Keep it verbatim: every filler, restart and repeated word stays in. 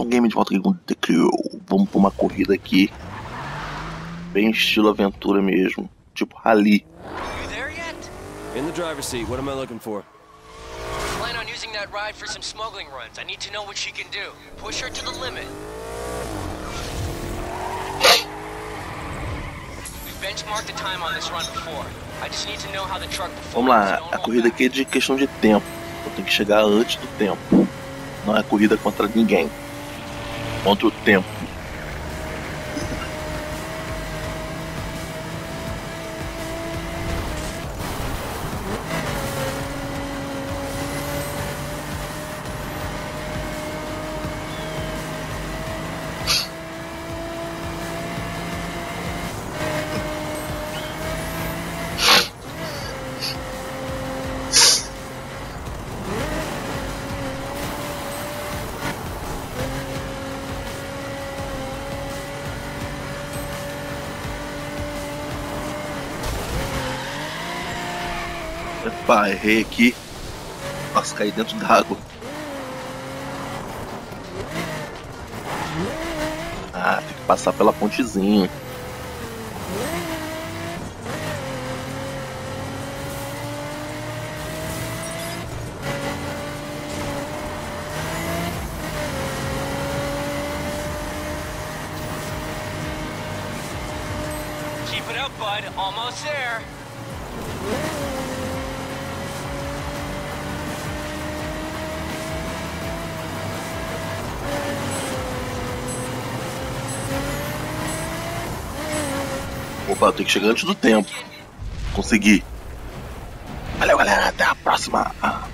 um game de volta aqui com The Crew. Vamos pra uma corrida aqui, bem estilo aventura mesmo, tipo rally. You there yet? In the driver's seat. What am I looking for? Plan on using that ride for some smuggling runs. I need to know what she can do. Push her to the limit. We've benchmarked the time on this run before. I just need to know how the truck performs. Vamos lá, a corrida aqui é de questão de tempo. Eu tenho que chegar antes do tempo. Não é corrida contra ninguém. Contra o tempo. Epa, errei aqui. Nossa, caí dentro d'água. Ah, tem que passar pela pontezinha. Keep it up, bud. Almost there. Opa, eu tenho que chegar antes do tempo. Consegui. Valeu, galera. Até a próxima.